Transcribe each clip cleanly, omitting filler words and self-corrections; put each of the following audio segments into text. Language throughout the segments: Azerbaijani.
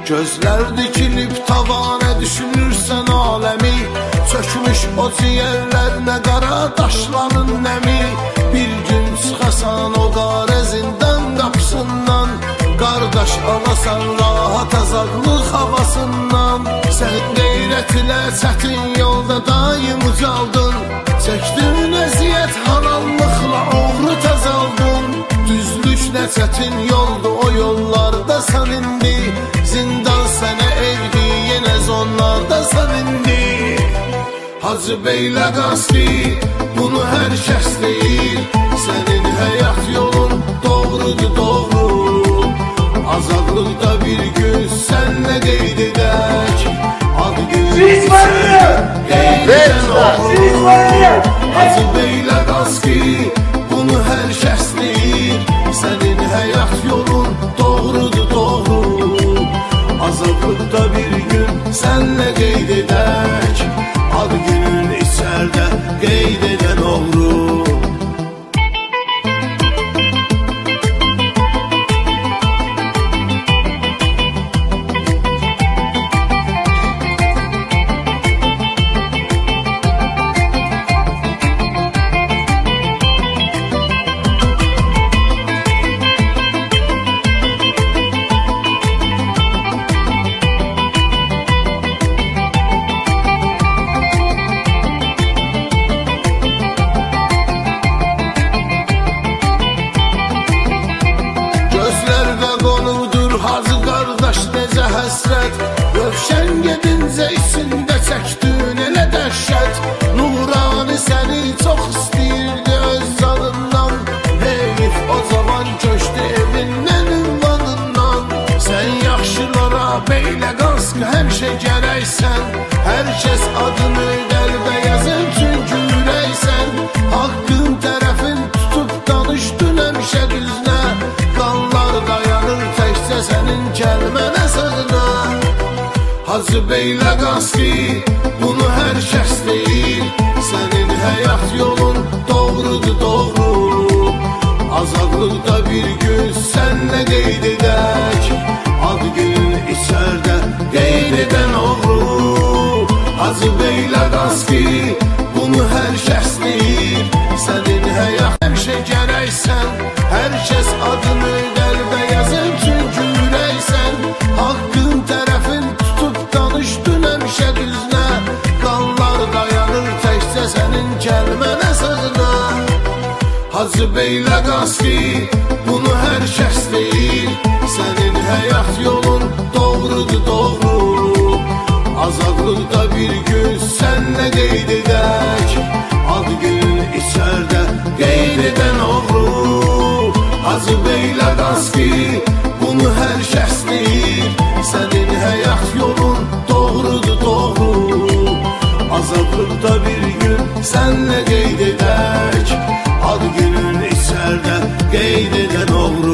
Gözler dikilib tavana düşünürsən aləmi, çökmüş o ciyərlərinə qara daşların nəmi. Bir gün çıxasan o qara zindan qapısından, qardaş alasan rahat azadlıq havasından. Sən qeyrət ilə çətin yolda daim ucaldın, çəkdin əziyyət halallıqla oğru təzaldın. Düzlük nə çətin yoldu, o yollarda sən indi, zindan sənə evdi, yenə zonlarda sən indi. Hacı Beyləqaski, bunu hər kəs deyir, sənin həyat yolun doğrudur, doğru. Azadlıqda bir gün sənlə qeyd edək, ad günün sənlə qeyd edən oğru. Hacı Beyləqaski, bunu hər kəs deyir, sənin həyat yolun doğrudur, doğru. Azadlıqda bir gün sənlə qeyd edək, ad günün içərdə qeyd edən oğru. Rövşən gedincə içində çəkdin elə dəhşət, Nurani səni çox istəyirdi öz canından. Heyif o zaman köşdü evindən, ünvanından. Sən yaxşılara Beyləqaski həmişə gərəksən, hər kəs adını qəlbə yazır çünki ürəksən. Haqqın tərəfin tutub danışdın həmişə düznə, qanlar dayanır təkcə sənin kəlmənə sözünə. Hacı Beyləqaski, bunu hər kəs deyir, sənin həyat yolun doğrudur, doğru. Azadlıqda bir gün sənlə qeyd edək, ad günün içərdə qeyd edən oğru. Hacı Beyləqaski, bunu hər kəs deyir, sənin həyat həmişə gərəksən, hər kəs adını qəlbə yazır çünki ürəksən. Haqqın tərəfin tutub danışdın həmişə düznə, qanlar dayanır təkcə sənin kəlmənə sözünə. Hacı Beyləqaski, bunu hər kəs deyir, sənin həyat yolun doğrudur, doğru. Azadlıqda bir gün sənlə qeyd edək, ad günün içərdə qeyd edən oğru. Hacı Beyləqaski, bunu hər kəs deyir, sənin həyat yolun doğrudur, doğru. Azadlıqda bir gün sənlə qeyd edək, ad günün içərdə qeyd edən oğru.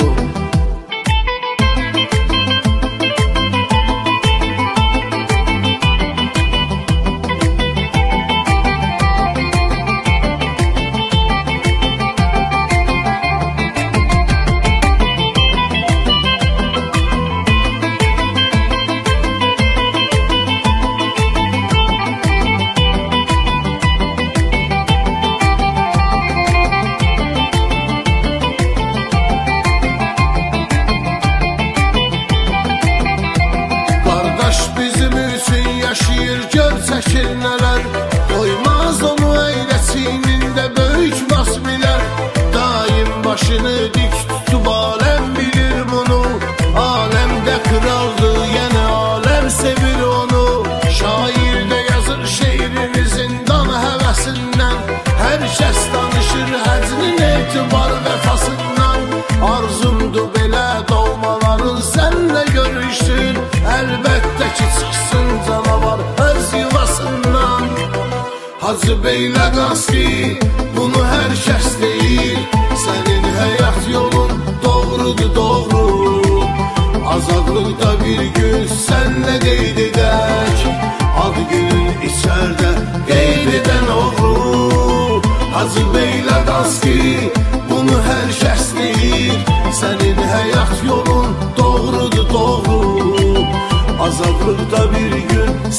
Başını dik tutub aləm bilir bunu, aləmdə kraldır, yəni aləm sevir onu. Şair də yazır şeirini zindan həvəsindən, hər kəs danışır həcnin etibar vəfasından. Arzumdur belə doğmaların sənlə görüşsün, əlbəttə ki çıxsın canavar öz yuvasından. Hacı Beyləqaski, bunu hər kəs deyir, sənin həyat yolun doğrudur, doğru. Azadlıqda bir gün sənlə qeyd edək, ad günün içərdə qeyd edən oğru. Hacı Beyləqaski, bunu hər kəs deyir, sənin həyat yolun doğrudur, doğru.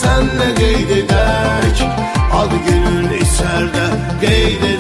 senle qeyd edək. Ad günün içərdə qeyd edək.